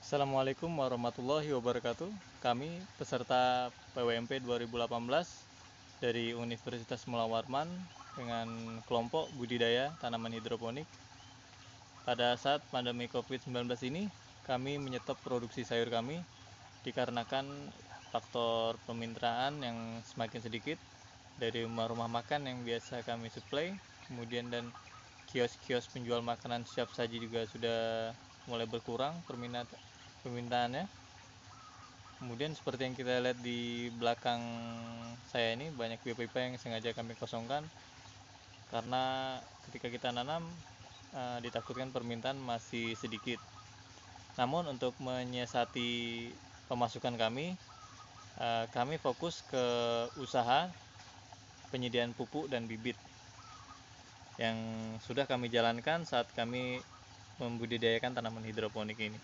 Assalamualaikum warahmatullahi wabarakatuh. Kami peserta PWMP 2018 dari Universitas Mula Warman dengan kelompok budidaya tanaman hidroponik. Pada saat pandemi COVID-19 ini, kami menyetop produksi sayur kami dikarenakan faktor permintaan yang semakin sedikit dari rumah-rumah makan yang biasa kami suplai, kemudian dan kios-kios penjual makanan siap saji juga sudah mulai berkurang permintaannya. Kemudian seperti yang kita lihat di belakang saya ini, banyak pipa-pipa yang sengaja kami kosongkan karena ketika kita nanam ditakutkan permintaan masih sedikit. Namun untuk menyiasati pemasukan kami fokus ke usaha penyediaan pupuk dan bibit yang sudah kami jalankan saat kami membudidayakan tanaman hidroponik ini.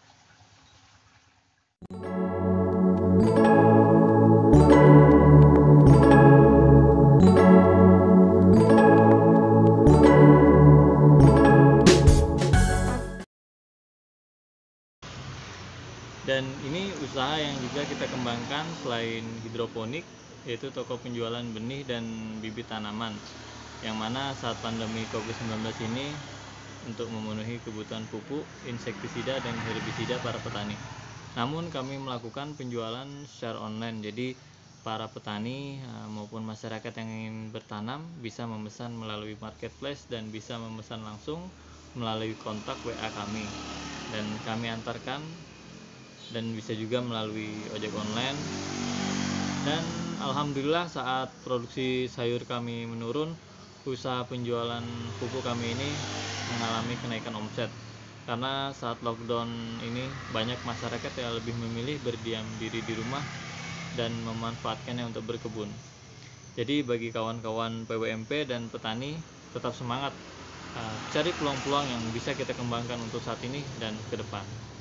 Dan ini usaha yang juga kita kembangkan selain hidroponik, yaitu toko penjualan benih dan bibit tanaman, yang mana saat pandemi COVID-19 ini untuk memenuhi kebutuhan pupuk, insektisida, dan herbisida para petani. Namun kami melakukan penjualan secara online, jadi para petani maupun masyarakat yang ingin bertanam bisa memesan melalui marketplace dan bisa memesan langsung melalui kontak WA kami, dan kami antarkan, dan bisa juga melalui ojek online. Dan alhamdulillah saat produksi sayur kami menurun, usaha penjualan pupuk kami ini mengalami kenaikan omset karena saat lockdown ini banyak masyarakat yang lebih memilih berdiam diri di rumah dan memanfaatkannya untuk berkebun. Jadi bagi kawan-kawan PWMP dan petani, tetap semangat, cari peluang-peluang yang bisa kita kembangkan untuk saat ini dan ke depan.